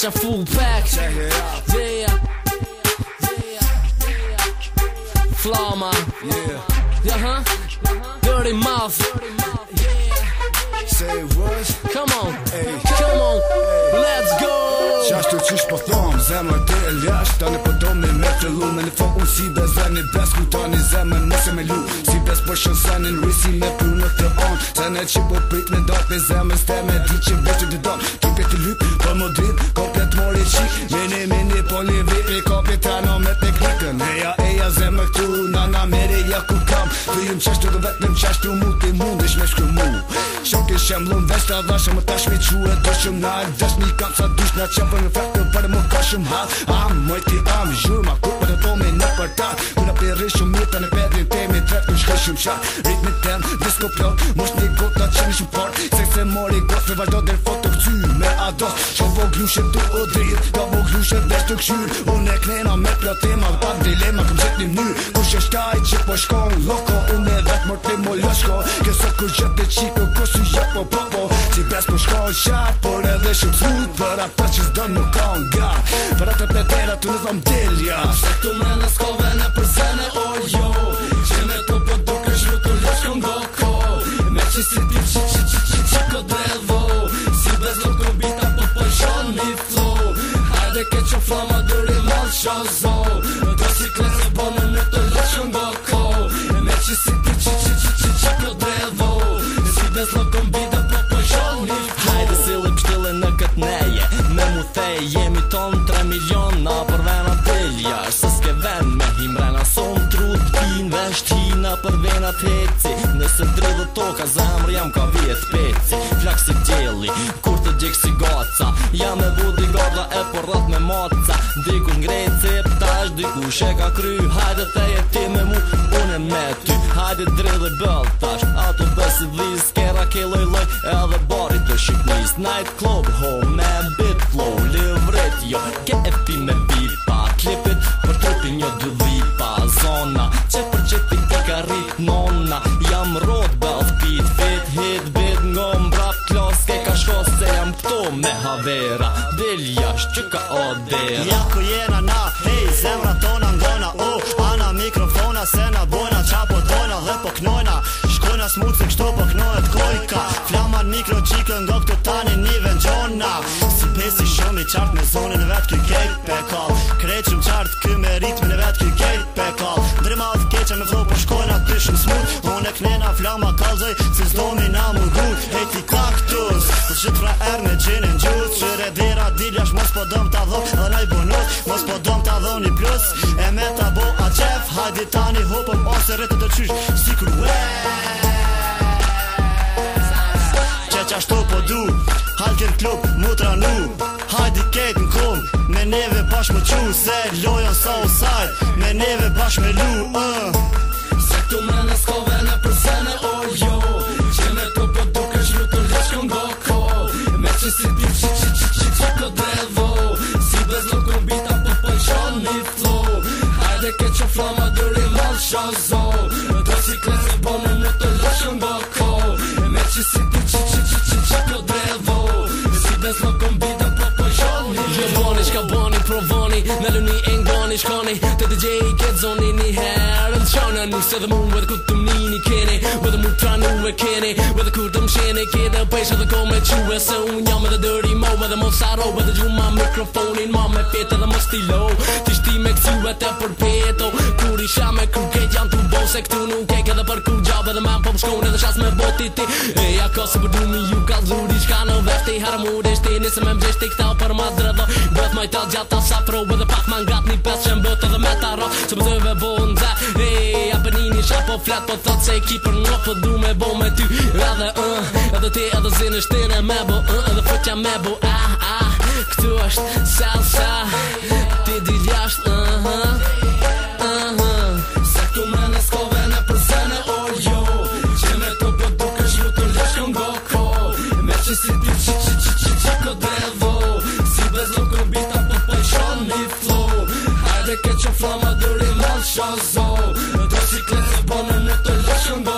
catch a full pack. Yeah. Flama. Yeah. Dirty mouth. Say what? Come on, let's go. Qashtu qysh po thom, zemër të e ljash. Tani po do me fillu me në fok unë si bez dhe një bes. Kujtoni zemër nëse me lu. Si bez po shonsanin risi me pru në të on. Se në që po prit me dot me zemër ste me di që vetë të dom. Kipje të lyp, po më drip, komplet mori qik. Mini, po li vip, kopje trano me teknikën. Eja zemër këtu, nana mereja ku kam. Vyjum qashtu dhe vetë në qashtu mu ti mundesh me shkru mu. Shoke shemblon vesh të adhashe më tash me quë e dëshëm na e vesh një kam sa dush na qepër në fektë për më ka shumë hal. Mojti zhurma ku për të tome në për ta. Kuna përri shumë mjeta në pedrin temi tret në shkaj shumë shak. Ritmi tem, disco plot, mosh një gota që një shumë fort. Se se mori gos me vazhdo dhe foto këcy me ados. Që voglushe të o drit, ka voglushe vesh të këshyr. Unë e knena me plotema dhe pa dilema këm qet një mënyr. Kush e shtaj që po shkon loko, unë e vet morti mo loshko. Këso kur gjët e qiko, kosu jepo popo. Si bes po shkon shat, por edhe shumë smut. Për ata që s'do nuk ka nga. Për atë petera të në thom delja. Se këtu me në skove në përsene o jo. Që me të po duke shlu të loshko ngoko. Me që si ti që kodrevo. Si bez nuk kombita po po shon një flow. Hajde ke që flama dëri mal shozo. Do si klese bonë në të loshko ngoko. Me që si ti që kodrevo. Si bez nuk kombita po po shon një flow. Hajde si lip shtile në këtë neje. Me mu thej jemi ton 3 miliona për vena delja. Se s'ke ven me himrena son trut pin vesht hina për vena teci. Nëse dridhë toka zemër jam ka vjet peci. Flak si djeli, kur të gjek si gaca. Jam e budi garda e porrat me maca. Dikush ngrejt cip tash, dikush e ka kry. Hajde theje ti me mu, unë me ty. Hajde dridhë bëll tash, ato besi vliz. Kera ke loj edhe bari të shqipnis. Night club, home man, bit flow. Livret jo, ke e pi me bipa. Klipit për trupin jo dy dhipa. Zona, që për që ti i ka rrit nona. Jam rot belt beat, fit hit bit ngom brap klos. Ke ka shkos se jam këto me havera. Deljash që ka odera. Ja ku jena na, hej, zemra tona ngona. Ana mikrofona se na bojna qa po dojna dhe po knojna. Shkojna smut se kështo po knojët kojka. Flaman mikro qikën nga këto tani një vengjona. Si pesi shumë i qartë me zonin e vetë kjo kejt pe kall. Krejt shumë qartë kë me ritmin e vetë kjo kejt pe kall. Ndrima dhe keqa me flow po shkojna ty shumë smut. Unë e knena flama kalzoj se zdomi na mu gut. Hejti kaktus, të qëtë fra er me gjinin gjus. Qyre dira diljash mos po dëm t'a dho edhe naj bonus. Mos po dëm t'a dho një plus. E me t'a bo a qef, hajdi tani hopëm ose rritë të qysh. Si kruhe qashtu po du, halkin klub, mutra nu. Hajdi kejt në kom, me neve bash më qu. Se lojon sa o sajt, me neve bash me lu. Se këtu me në skove në përsene o jo. Që me të po duke shlu të loshko ngoko. Me që si ti që kodrevo. Si bez nuk kombita po po shon një flow. Hajde ke që flama dëri mal shozo. Do si klese bonë në të loshko ngoko. Me që si ti që kodrevo. Si bez nuk kombita po po shon një flow. Boni, shka boni, provoni. Me luni e ngoni, shkoni. Të të gjej këtë zoni një herë. Dhe qana një se dhe mu edhe ku të mni një keni. Edhe mu tranu e keni. Edhe ku të msheni kede peshe dhe ko me quve. Se unë jam edhe dëri mo. Edhe mos aro edhe gjuma mikrofonin. Ma me pete dhe mos stilo. Ti shti me kësue te për peto. Kur isha me kruket janë të bo. Se këtu nuk e edhe për kur gjabë. Edhe me më po shkone edhe shas me boti ti. Eja ka se përdu mi ju ka zuri. Shka në veshti harmurishti. Nise me mgjeshti këta për ma dredho. Bët majta gjata safro. Edhe pak man gat një pes që mbët edhe me ta ro. Se më dëve bo në dhe. Apenini shapo flet po thot se ki për në po du me bo me ty. Edhe ti edhe zinë shtine me bo. Edhe futja me bo. Këtu është salsa. Ti diljasht. Se këtu me në skove në përsene o jo. Që me të po duke shlu të loshko ngoko. Me që si ti që kodrevo. Si bez nuk kombita po po shon një flow. Hajde ke që flama dëri mal shozo. Do si klese bonë në të loshko ngoko.